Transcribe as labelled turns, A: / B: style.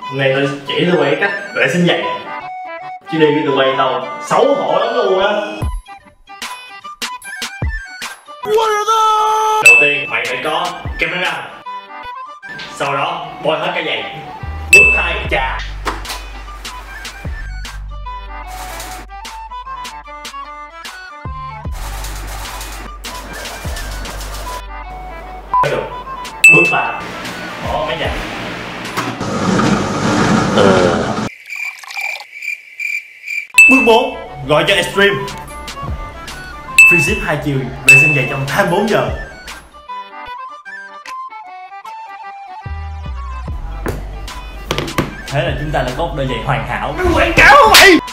A: Này tôi chỉ tụi bay cách vệ sinh giày, chứ đi với tụi bay tao xấu hổ lắm luôn á. Đầu tiên mày phải có kem đánh răng, sau đó bôi hết cái giày. Bước 2 chà. Được. Bước 3 bỏ mấy giày. Bước 4 gọi cho Extreme. Free ship 2 chiều, vệ sinh giày trong 24 giờ. Thế là chúng ta đã có một đôi giày hoàn hảo.
B: Quảng cáo không mày?